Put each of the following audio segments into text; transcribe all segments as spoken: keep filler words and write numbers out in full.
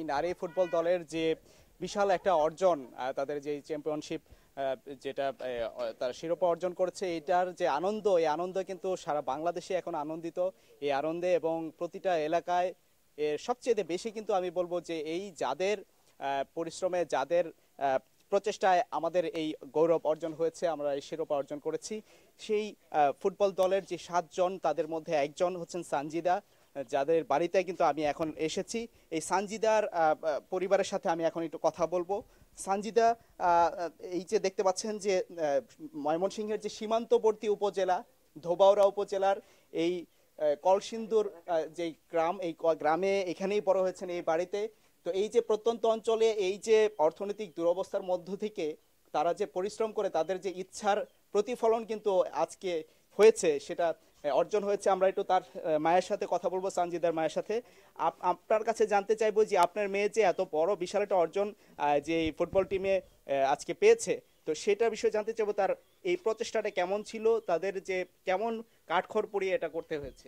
নারী ফুটবল দলের যে বিশাল একটা অর্জন, তাদের যে চ্যাম্পিয়নশিপ যেটা তার শিরোপা অর্জন করেছে, এটার যে আনন্দ, এই আনন্দ কিন্তু সারা বাংলাদেশে এখন আনন্দিত এই আনন্দে, এবং প্রতিটা এলাকায় সবচেয়ে বেশি কিন্তু আমি বলবো যে এই যাদের পরিশ্রমে, যাদের প্রচেষ্টায় আমাদের এই গৌরব অর্জন হয়েছে, আমরা এই শিরোপা অর্জন করেছি, সেই ফুটবল দলের যে সাতজন, তাদের মধ্যে একজন হচ্ছেন সানজিদা, যাদের বাড়িতে কিন্তু আমি এখন এসেছি। এই সানজিদার পরিবারের সাথে আমি এখন একটু কথা বলবো। সানজিদা, এই যে দেখতে পাচ্ছেন যে ময়মনসিংহের যে সীমান্তবর্তী উপজেলা ধোবাউড়া উপজেলার এই কলসিন্দুর যে গ্রাম, এই গ্রামে এখানেই বড় হয়েছেন এই বাড়িতে। তো এই যে প্রত্যন্ত অঞ্চলে এই যে অর্থনৈতিক দুরবস্থার মধ্য থেকে তারা যে পরিশ্রম করে, তাদের যে ইচ্ছার প্রতিফলন কিন্তু আজকে হয়েছে, সেটা অর্জন হয়েছে। আমরা একটু তার মায়ের সাথে কথা বলবো, সানজিদার মায়ের সাথে। আপনার কাছে জানতে চাইবো যে আপনার মেয়ে যে এত বড় বিশাল একটা অর্জন যে ফুটবল টিমে আজকে পেয়েছে, তো সেটার বিষয়ে জানতে চাইবো, তার এই প্রচেষ্টাটা কেমন ছিল, তাদের যে কেমন কাঠখড় পুড়িয়ে এটা করতে হয়েছে।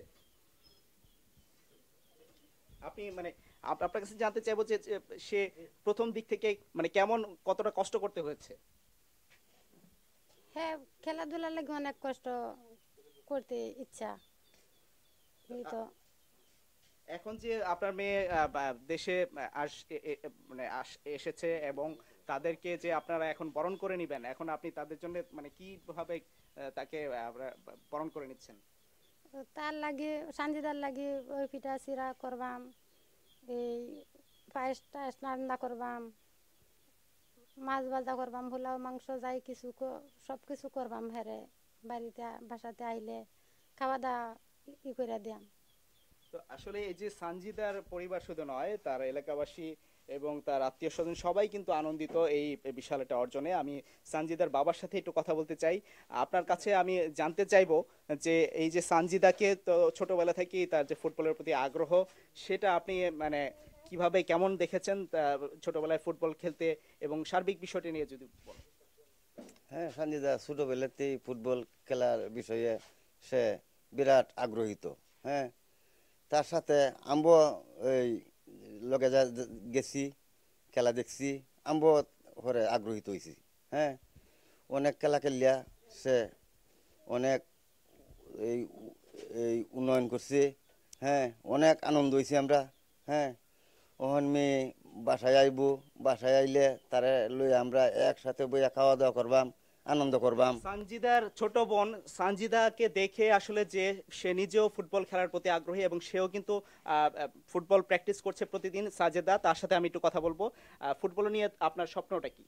আপনি মানে আপনার কাছে জানতে চাইবো যে সে প্রথম দিক থেকে মানে কেমন, কতটা কষ্ট করতে হয়েছে। হ্যাঁ, খেলাধুলার লাগে অনেক কষ্ট করতে ইচ্ছা। তো এখন যে আপনার মেয়ে দেশে মানে এসেছে এবং তাদেরকে যে আপনারা এখন বরণ করে নিবেন, এখন আপনি তাদের জন্য মানে কিভাবে তাকে বরণ করে নিচ্ছেন? তার লাগে সানজিদার লাগে ওই পিঠা চিরা করবাম, এই পায়েস টায়েস রান্না করবাম, মাছ ভাজা করবাম, পোলাও মাংস যাই কিছু সব কিছু করবাম। হেরে বাড়িতে বাসাতে আইলে খাওয়া দাওয়া ই করে দিয়াম। তো আসলে এই যে সানজিদার পরিবার শুধু নয়, তার এলাকাবাসী এবং তার আত্মীয় স্বজন সবাই কিন্তু আনন্দিত এই বিশাল একটা অর্জনে। আমি সানজিদার বাবার সাথে একটু কথা বলতে চাই। আপনার কাছে আমি জানতে চাইবো যে এই যে সানজিদাকে তো ছোটবেলা থেকেই তার যে ফুটবলের প্রতি আগ্রহ, সেটা আপনি মানে কিভাবে কেমন দেখেছেন ছোটবেলায় ফুটবল খেলতে, এবং সার্বিক বিষয়টি নিয়ে যদি বলেন। হ্যাঁ, সানজিদা ছোটবেলাতেই ফুটবল খেলার বিষয়ে সে বিরাট আগ্রহীত। হ্যাঁ, তার সাথে আম্ব এই লগে যা গেছি, খেলা দেখছি, আম্ব হরে আগ্রহীত হয়েছি। হ্যাঁ, অনেক খেলা খেলিয়া সে অনেক এই এই উন্নয়ন করছে। হ্যাঁ, অনেক আনন্দ হয়েছি আমরা। হ্যাঁ, ওখান মেয়ে বাসায় আইব, বাসায় আইলে তারে লই আমরা একসাথে বইয়া খাওয়া দাওয়া করবাম, আনন্দ করবাম। সানজিদার ছোট বোন সানজিদাকে দেখে আসলে যে সে নিজেও ফুটবল খেলার প্রতি আগ্রহী, এবং সেও কিন্তু ফুটবল প্র্যাকটিস করছে প্রতিদিন। সাজেদা, তার সাথে আমি একটু কথা বলবো। ফুটবল নিয়ে আপনার স্বপ্নটা কি?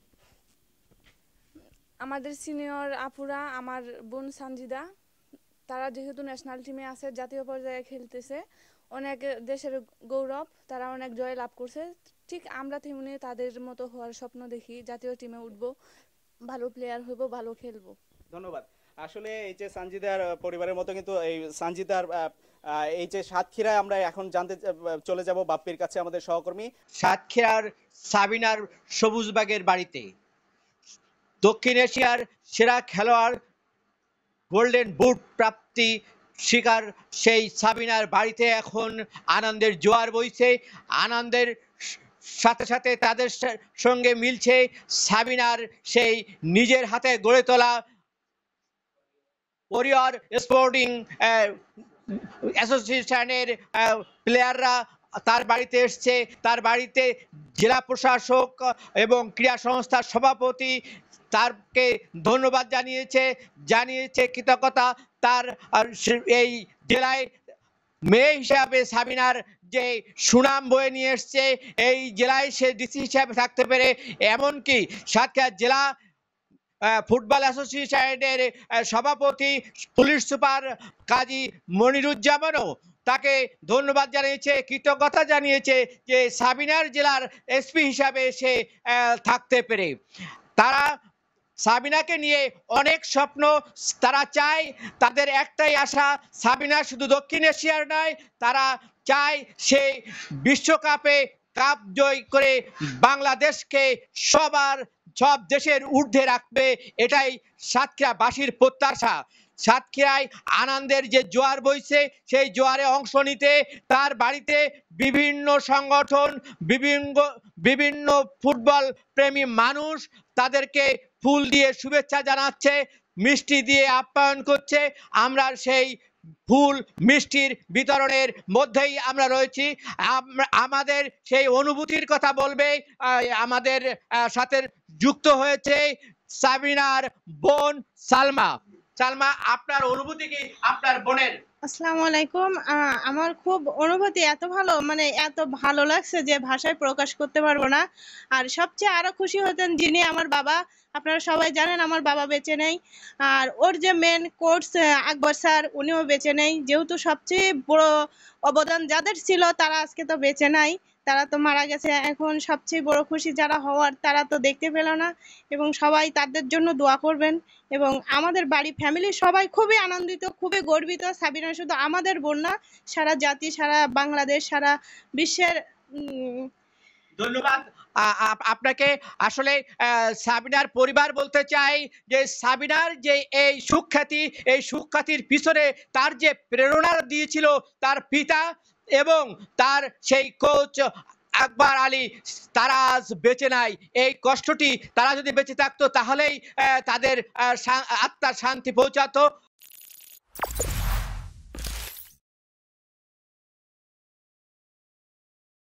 আমাদের সিনিয়র আপুরা, আমার বোন সানজিদা, তারা যেহেতু ন্যাশনাল টিমে আছে, জাতীয় পর্যায়ে খেলতেছে, অনেক দেশের গৌরব, তারা অনেক জয় লাভ করছে। ঠিক আমরা তেমনি তাদের মতো হওয়ার স্বপ্ন দেখি, জাতীয় টিমে উঠবো, ভালো প্লেয়ার হইব, ভালো খেলবো। ধন্যবাদ। আসলে এই যে সানজিদার পরিবারের মতো কিন্তু এই সানজিদার এই যে সাতক্ষীরায় আমরা এখন জানতে চলে যাব বাপ্পির কাছে, আমাদের সহকর্মী। সাতক্ষীরার সাবিনার সবুজবাগের বাড়িতে দক্ষিণ এশিয়ার সেরা খেলোয়াড়, গোল্ডেন বুট প্রাপ্তি শিকার সেই সাবিনার বাড়িতে এখন আনন্দের জোয়ার বইছে। আনন্দের সাথে সাথে তাদের সঙ্গে মিলছে সাবিনার সেই নিজের হাতে গড়ে তোলা ওরিয়র স্পোর্টিং অ্যাসোসিয়েশনের প্লেয়াররা তার বাড়িতে এসছে। তার বাড়িতে জেলা প্রশাসক এবং ক্রীড়া সংস্থার সভাপতি তারকে ধন্যবাদ জানিয়েছে, জানিয়েছে কৃতজ্ঞতা। তার এই জেলায় মেয়ে হিসাবে সাবিনার যে সুনাম বয়ে নিয়ে এসছে, এই জেলায় সে ডিসি হিসাবে থাকতে পেরে, এমনকি সাতক্ষীরা জেলা ফুটবল অ্যাসোসিয়েশনের সভাপতি পুলিশ সুপার কাজী মনিরুজ্জামানও তাকে ধন্যবাদ জানিয়েছে, কৃতজ্ঞতা জানিয়েছে যে সাবিনার জেলার এসপি হিসাবে সে থাকতে পেরে। তারা সাবিনাকে নিয়ে অনেক স্বপ্ন, তারা চায়, তাদের একটাই আশা, সাবিনা শুধু দক্ষিণ এশিয়ার নয়, তারা চায় সে বিশ্বকাপে কাপ জয় করে বাংলাদেশকে সবার সব দেশের ঊর্ধ্বে রাখবে, এটাই সাতক্ষীরাবাসীর প্রত্যাশা। সাতক্ষীরায় আনন্দের যে জোয়ার বইছে সেই জোয়ারে অংশ নিতে তার বাড়িতে বিভিন্ন সংগঠন বিভিন্ন বিভিন্ন ফুটবল প্রেমী মানুষ তাদেরকে ফুল দিয়ে শুভেচ্ছা জানাচ্ছে, মিষ্টি দিয়ে আপ্যায়ন করছে। আমরা সেই ফুল মিষ্টির বিতরণের মধ্যেই আমরা রয়েছি। আমাদের সেই অনুভূতির কথা বলবে আমাদের সাথে যুক্ত হয়েছে সাবিনার বোন সালমা। সালমা, আপনার অনুভূতি কি আপনার বোনের? আসসালামু আলাইকুম। আমার খুব অনুভূতি এত ভালো, মানে এত ভালো লাগছে যে ভাষায় প্রকাশ করতে পারবো না। আর সবচেয়ে আরো খুশি হতেন যিনি আমার বাবা। আপনারা সবাই জানেন আমার বাবা বেঁচে নেই, আর ওর যে মেন কোচ আকবর স্যার উনিও বেঁচে নেই। যেহেতু সবচেয়ে বড় অবদান যাদের ছিল তারা আজকে তো বেঁচে নাই, তারা তো মারা গেছে। এখন সবচেয়ে বড় খুশি যারা হওয়ার তারা তো দেখতে পেল না, এবং সবাই তাদের জন্য দোয়া করবেন। এবং আমাদের বাড়ি ফ্যামিলি সবাই খুবই আনন্দিত, খুবই গর্বিত। সাবিনা শুধু আমাদের বোন না, সারা জাতি, সারা বাংলাদেশ, সারা বিশ্বের। ধন্যবাদ আপনাকে। আসলে সাবিনার পরিবার বলতে চাই যে সাবিনার যে এই সুখ্যাতি, এই সুখ্যাতির পিছনে তার যে প্রেরণা দিয়েছিল তার পিতা এবং তার সেই কোচ আকবর আলী, তারা আজ বেঁচে নাই। এই কষ্টটি তারা যদি বেঁচে থাকতো তাহলেই তাদের আত্মার শান্তি পৌঁছাতো।